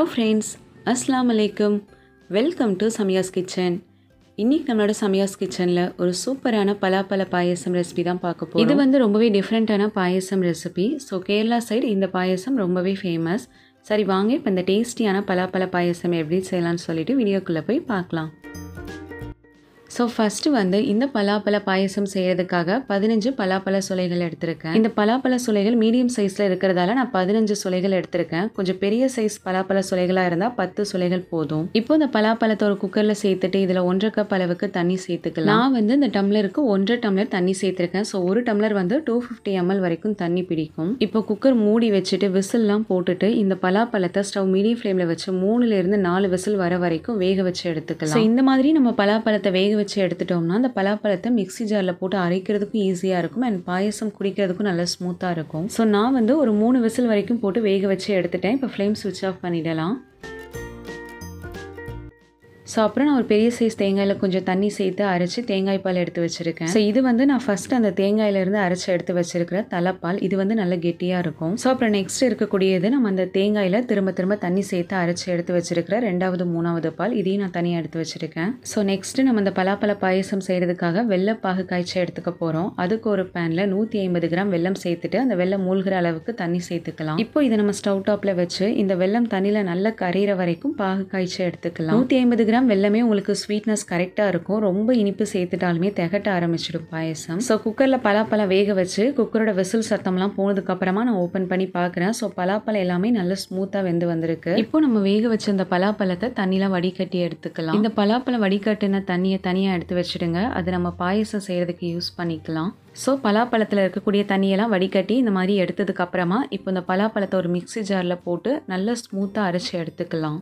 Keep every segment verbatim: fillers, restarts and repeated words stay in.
Hello friends, Assalamu alaikum. Welcome to Samiya's Kitchen. இன்னைக்கு நம்மளோட சமியாஸ் கிச்சன்ல ஒரு சூப்பரான பலாப்பழ பாயசம் ரெசிபி தான் பார்க்க போறோம். இது வந்து ரொம்பவே டிஃபரெண்டான payasam recipe. So Kerala side இந்த பாயசம் ரொம்பவே ஃபேமஸ். சரி வாங்க இப்போ இந்த டேஸ்டியான பலாப்பழ பாயசம் எப்படி செய்யலாம்னு சொல்லிட்டு வீடியோக்குள்ளே போய் பார்க்கலாம். ஸோ ஃபஸ்ட்டு வந்து இந்த பலாப்பழ பாயசம் செய்கிறதுக்காக பதினஞ்சு பலாப்பழ சுளைகள் எடுத்திருக்கேன். இந்த பலாப்பழ சுளைகள் மீடியம் சைஸில் இருக்கிறதால நான் பதினஞ்சு சுளைகள் எடுத்திருக்கேன். கொஞ்சம் பெரிய சைஸ் பலாப்பழ சுளைகளாக இருந்தால் பத்து சுளைகள் போதும். இப்போ இந்த பலாப்பழத்தை ஒரு குக்கரில் சேர்த்துட்டு இதில் ஒன்றரை கப் அளவுக்கு தண்ணி சேர்த்துக்கலாம். நான் வந்து இந்த டம்ளருக்கு ஒன்றரை டம்ளர் தண்ணி சேர்த்துருக்கேன். ஸோ ஒரு டம்ளர் வந்து டூ ஃபிஃப்டி எம்எல் வரைக்கும் தண்ணி பிடிக்கும். இப்போ குக்கர் மூடி வச்சுட்டு விசில்லாம் போட்டுட்டு இந்த பலாப்பழத்தை ஸ்டவ் மீடியம் ஃப்ளேமில் வச்சு மூணுலேருந்து நாலு விசில் வர வரைக்கும் வேக வச்சு எடுத்துக்கலாம். ஸோ இந்த மாதிரி நம்ம பலாப்பழத்தை வேக வச்சு எடுத்துட்டோம்னா அந்த பலாப்பழத்தை மிக்ஸி ஜாரில் போட்டு அரைக்கிறதுக்கும் ஈஸியாக இருக்கும் அண்ட் பாயசம் குடிக்கிறதுக்கும் நல்லா ஸ்மூத்தாக இருக்கும். ஸோ நான் வந்து ஒரு மூணு விசில் வரைக்கும் போட்டு வேக வச்சு எடுத்துட்டேன். இப்போ ஃப்ளேம் ஸ்விட்ச் ஆஃப் பண்ணிடலாம். ஸோ அப்புறம் நான் ஒரு பெரிய சைஸ் தேங்காயில் கொஞ்சம் தண்ணி சேர்த்து அரைச்சி தேங்காய் பால் எடுத்து வச்சுருக்கேன். ஸோ இது வந்து நான் ஃபஸ்ட்டு அந்த தேங்காயிலேருந்து அரைச்சி எடுத்து வச்சுருக்கிற தலைப்பால். இது வந்து நல்ல கெட்டியாக இருக்கும். ஸோ அப்புறம் நெக்ஸ்ட் இருக்கக்கூடியது நம்ம அந்த தேங்காயில் திரும்ப திரும்ப தண்ணி சேர்த்து அரைச்சி எடுத்து வச்சுருக்கிற ரெண்டாவது மூணாவது பால். இதையும் நான் தனியாக எடுத்து வச்சுருக்கேன். ஸோ நெக்ஸ்ட்டு நம்ம அந்த பலாப்பழ பாயசம் செய்கிறதுக்காக வெள்ளப்பாகு காய்ச்சி எடுத்துக்க போகிறோம். அதுக்கு ஒரு பேனில் நூற்றி ஐம்பது கிராம் வெல்லம் சேர்த்துட்டு அந்த வெல்லம் மூழ்கிற அளவுக்கு தண்ணி சேர்த்துக்கலாம். இப்போ இதை நம்ம ஸ்டவ் டாப்பில் வச்சு இந்த வெல்லம் தண்ணியில் நல்லா கரையிற வரைக்கும் பாகு காய்ச்சி எடுத்துக்கலாம். நூற்றி ஐம்பது கிராம் வெல்லமே உங்களுக்கு ஸ்வீட்னஸ் கரெக்டாக இருக்கும். ரொம்ப இனிப்பு சேர்த்துட்டாலுமே திகட்ட ஆரம்பிச்சிடும் பாயசம். ஸோ குக்கரில் பலாப்பழம் வேக வச்சு குக்கரோட விசில் சத்தம்லாம் போனதுக்கப்புறமா நான் ஓப்பன் பண்ணி பார்க்குறேன். ஸோ பலாப்பழம் எல்லாமே நல்லா ஸ்மூத்தாக வெந்து வந்திருக்கு. இப்போ நம்ம வேக வச்ச அந்த பலாப்பழத்தை தண்ணியில் வடிகட்டி எடுத்துக்கலாம். இந்த பலாப்பழம் வடிகட்டின தண்ணியை தனியாக எடுத்து வச்சுடுங்க. அது நம்ம பாயசம் செய்கிறதுக்கு யூஸ் பண்ணிக்கலாம். ஸோ பலாப்பழத்தில் இருக்கக்கூடிய தண்ணியெல்லாம் வடிகட்டி இந்த மாதிரி எடுத்ததுக்கு அப்புறமா இப்போ இந்த பலாப்பழத்தை ஒரு மிக்ஸி ஜாரில் போட்டு நல்லா ஸ்மூத்தாக அரைச்சி எடுத்துக்கலாம்.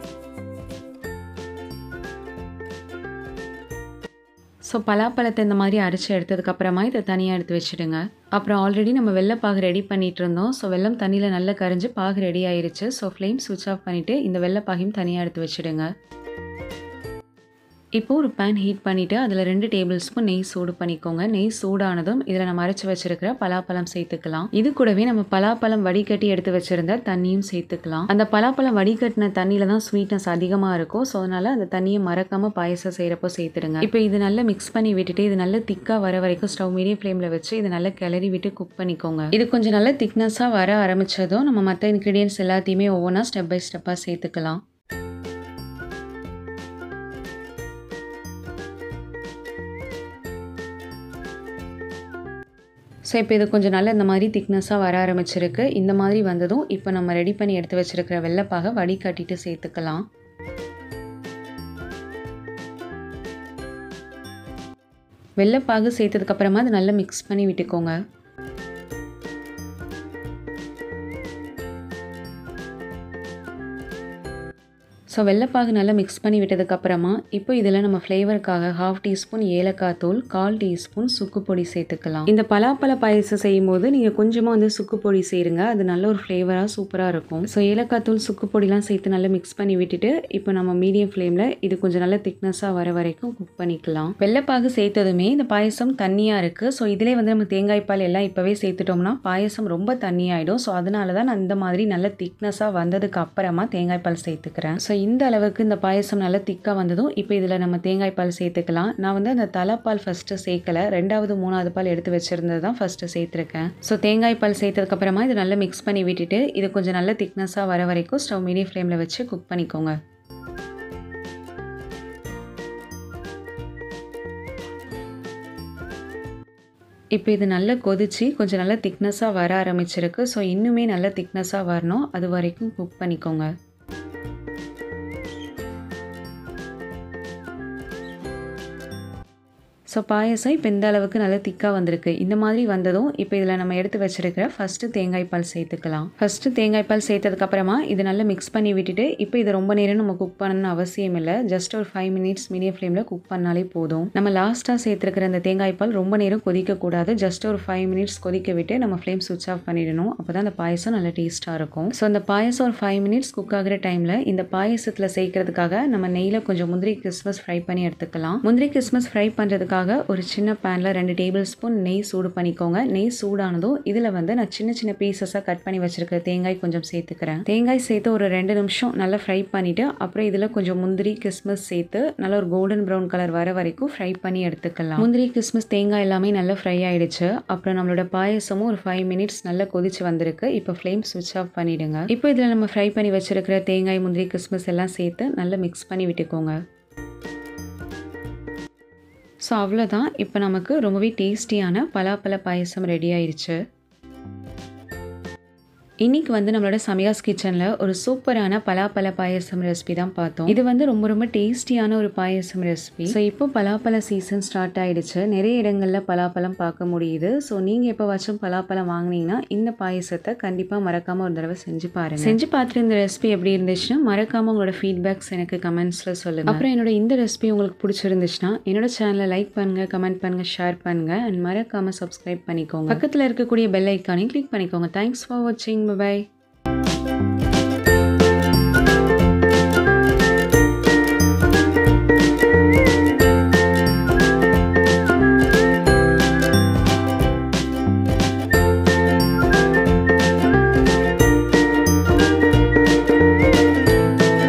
ஸோ பலாப்பழத்தை இந்த மாதிரி அரைச்சி எடுத்ததுக்கப்புறமா இதை தனியாக எடுத்து வச்சுடுங்க. அப்புறம் ஆல்ரெடி நம்ம வெள்ளைப்பாகு ரெடி பண்ணிகிட்டு இருந்தோம். ஸோ வெல்லம் தண்ணியில் நல்லா கரைஞ்சி பாகு ரெடி ஆயிருச்சு. ஸோ ஃப்ளேம் ஸ்விட்ச் ஆஃப் பண்ணிவிட்டு இந்த வெள்ளைப்பாகையும் தனியாக எடுத்து வச்சுடுங்க. இப்போது ஒரு பேன் ஹீட் பண்ணிவிட்டு அதில் ரெண்டு டேபிள் ஸ்பூன் நெய் சூடு பண்ணிக்கோங்க. நெய் சூடானதும் இதில் நம்ம அரைச்சி வச்சுருக்கிற பலாப்பழம் சேர்த்துக்கலாம். இது கூடவே நம்ம பலாப்பழம் வடிகட்டி எடுத்து வச்சுருந்த தண்ணியும் சேர்த்துக்கலாம். அந்த பலாப்பழம் வடிகட்டின தண்ணியில் தான் ஸ்வீட்னஸ் அதிகமாக இருக்கும். ஸோ அதனால் அந்த தண்ணியை மறக்காமல் பாயசம் செய்கிறப்போ சேர்த்துடுங்க. இப்போ இது நல்லா மிக்ஸ் பண்ணி விட்டுட்டு இது நல்லா திக்காக வர வரைக்கும் ஸ்டவ் மீடியம் ஃப்ளேமில் வச்சு இதை நல்லா கிளறி விட்டு குக் பண்ணிக்கோங்க. இது கொஞ்சம் நல்லா திக்னஸாக வர ஆரம்பித்ததும் நம்ம மற்ற இன்க்ரீடியன்ஸ் எல்லாத்தையுமே ஒவ்வொன்றா ஸ்டெப் பை ஸ்டெப்பாக சேர்த்துக்கலாம். ஸோ இப்போ இது கொஞ்சம் நல்லா இந்த மாதிரி திக்னஸாக வர ஆரம்பிச்சிருக்கு. இந்த மாதிரி வந்ததும் இப்போ நம்ம ரெடி பண்ணி எடுத்து வச்சுருக்கிற வெள்ளைப்பாக வடிகட்டிட்டு சேர்த்துக்கலாம். வெள்ளைப்பாகு சேர்த்ததுக்கப்புறமா அது நல்லா மிக்ஸ் பண்ணி விட்டுக்கோங்க. ஸோ வெள்ளைப்பாகு நல்லா மிக்ஸ் பண்ணி விட்டதுக்கப்புறமா இப்போ இதில் நம்ம ஃப்ளேவருக்காக ஹாஃப் டீஸ்பூன் ஏலக்காய் தூள், கால் டீஸ்பூன் சுக்கு பொடி சேர்த்துக்கலாம். இந்த பலாப்பழ பாயசம் செய்யும் போது நீங்கள் கொஞ்சமாக வந்து சுக்கு பொடி சேருங்க. அது நல்ல ஒரு ஃப்ளேவராக சூப்பராக இருக்கும். ஸோ ஏலக்காய் தூள் சுக்கு பொடிலாம் சேர்த்து நல்லா மிக்ஸ் பண்ணி விட்டுட்டு இப்போ நம்ம மீடியம் ஃப்ளேமில் இது கொஞ்சம் நல்லா திக்னஸாக வர வரைக்கும் குக் பண்ணிக்கலாம். வெள்ளைப்பாகு சேர்த்ததுமே இந்த பாயசம் தண்ணியாக இருக்குது. ஸோ இதிலே வந்து நம்ம தேங்காய் பால் எல்லாம் இப்போவே சேர்த்துட்டோம்னா பாயசம் ரொம்ப தண்ணியாகிடும். ஸோ அதனால தான் நான் இந்த மாதிரி நல்ல திக்னஸாக வந்ததுக்கு அப்புறமா தேங்காய் பால் சேர்த்துக்கிறேன். ஸோ இந்த அளவுக்கு இந்த பாயசம் நல்லா திக்காக வந்ததும் இப்போ இதில் நம்ம தேங்காய் பால் சேர்த்துக்கலாம். நான் வந்து அந்த தலைப்பால் ஃபஸ்ட்டு சேர்க்கலை, ரெண்டாவது மூணாவது பால் எடுத்து வச்சுருந்தது தான் ஃபஸ்ட்டு சேர்த்துருக்கேன். ஸோ தேங்காய் பால் சேர்த்ததுக்கப்புறமா இது நல்லா மிக்ஸ் பண்ணி விட்டுட்டு இது கொஞ்சம் நல்ல திக்னஸாக வர வரைக்கும் ஸ்டவ் மீடியம் ஃப்ளேமில் வச்சு குக் பண்ணிக்கோங்க. இப்போ இது நல்லா கொதிச்சு கொஞ்சம் நல்லா திக்னஸாக வர ஆரம்பிச்சிருக்கு. ஸோ இன்னுமே நல்லா திக்னஸாக வரணும், அது வரைக்கும் குக் பண்ணிக்கோங்க. ஸோ பாயசம் இப்போ இந்த அளவுக்கு நல்லா திக்காக வந்திருக்கு. இந்த மாதிரி வந்ததும் இப்போ இதில் நம்ம எடுத்து வச்சுருக்கிற ஃபஸ்ட்டு தேங்காய் பால் சேர்த்துக்கலாம். ஃபஸ்ட்டு தேங்காய் பால் சேர்த்ததுக்கப்புறமா இது நல்லா மிக்ஸ் பண்ணி விட்டுட்டு இப்போ இது ரொம்ப நேரம் நம்ம குக் பண்ணணும்னு அவசியம் இல்லை. ஜஸ்ட் ஒரு ஃபைவ் மினிட்ஸ் மீடியம் ஃப்ளேமில் குக் பண்ணாலே போதும். நம்ம லாஸ்ட்டாக சேர்த்துருக்கிற அந்த தேங்காய் பால் ரொம்ப நேரம் கொதிக்கக்கூடாது. ஜஸ்ட் ஒரு ஃபைவ் மினிட்ஸ் கொதிக்க விட்டு நம்ம ஃப்ளேம் ஸ்விட்ச் ஆஃப் பண்ணிடணும். அப்போ தான் அந்த பாயசம் நல்லா டேஸ்ட்டாக இருக்கும். ஸோ அந்த பாயசம் ஒரு ஃபைவ் மினிட்ஸ் குக் ஆகிற டைமில் இந்த பாயசத்தில் சேர்க்கறதுக்காக நம்ம நெய்யில் கொஞ்சம் முந்திரி கிறிஸ்மஸ் ஃப்ரை பண்ணி எடுத்துக்கலாம். முந்திரி கிறிஸ்மஸ் ஃப்ரை பண்ணுறதுக்காக பண்ணுறதுக்காக ஒரு சின்ன பேனில் ரெண்டு டேபிள் ஸ்பூன் நெய் சூடு பண்ணிக்கோங்க. நெய் சூடானதும் இதில் வந்து நான் சின்ன சின்ன பீசஸாக கட் பண்ணி வச்சுருக்கிற தேங்காய் கொஞ்சம் சேர்த்துக்கிறேன். தேங்காய் சேர்த்து ஒரு ரெண்டு நிமிஷம் நல்லா ஃப்ரை பண்ணிவிட்டு அப்புறம் இதில் கொஞ்சம் முந்திரி கிஸ்மிஸ் சேர்த்து நல்லா ஒரு கோல்டன் ப்ரௌன் கலர் வர வரைக்கும் ஃப்ரை பண்ணி எடுத்துக்கலாம். முந்திரி கிஸ்மிஸ் தேங்காய் எல்லாமே நல்லா ஃப்ரை ஆகிடுச்சு. அப்புறம் நம்மளோட பாயசமும் ஒரு ஃபைவ் மினிட்ஸ் நல்லா கொதிச்சு வந்திருக்கு. இப்போ ஃப்ளேம் ஸ்விட்ச் ஆஃப் பண்ணிவிடுங்க. இப்போ இதில் நம்ம ஃப்ரை பண்ணி வச்சுருக்கிற தேங்காய் முந்திரி கிஸ்மிஸ் எல்லாம் சேர்த்து நல்லா மிக்ஸ் பண்ணி விட்டுக்கோங்க. ஸோ அவ்வளோதான். இப்போ நமக்கு ரொம்பவே டேஸ்டியான பலாப்பழ பாயசம் ரெடி ஆயிடுச்சு. இன்றைக்கி வந்து நம்மளோட சமயாஸ் கிச்சனில் ஒரு சூப்பரான பலாப்பழ பாயசம் ரெசிபி தான் பார்த்தோம். இது வந்து ரொம்ப ரொம்ப டேஸ்டியான ஒரு பாயசம் ரெசிபி. ஸோ இப்போ பலாப்பழ சீசன் ஸ்டார்ட் ஆகிடுச்சு. நிறைய இடங்களில் பலாப்பழம் பார்க்க முடியுது. ஸோ நீங்கள் எப்போவாச்சும் பலாப்பழம் வாங்கினீங்கன்னா இந்த பாயசத்தை கண்டிப்பாக மறக்காமல் ஒரு தடவை செஞ்சு பாருங்கள். செஞ்சு பார்த்துட்டு இந்த ரெசிபி எப்படி இருந்துச்சுன்னா மறக்காமல் உங்களோட ஃபீட்பேக்ஸ் எனக்கு கமெண்ட்ஸில் சொல்லுங்கள். அப்புறம் என்னோட இந்த ரெசிபி உங்களுக்கு பிடிச்சிருந்துச்சுன்னா என்னோட சேனலை லைக் பண்ணுங்கள், கமெண்ட் பண்ணுங்கள், ஷேர் பண்ணுங்கள் அண்ட் மறக்காமல் சப்ஸ்கிரைப் பண்ணிக்கோங்க. பக்கத்தில் இருக்கக்கூடிய பெல் ஐக்கானையும் கிளிக் பண்ணிக்கோங்க. தேங்க்ஸ் ஃபார் வாட்சிங். Bye bye.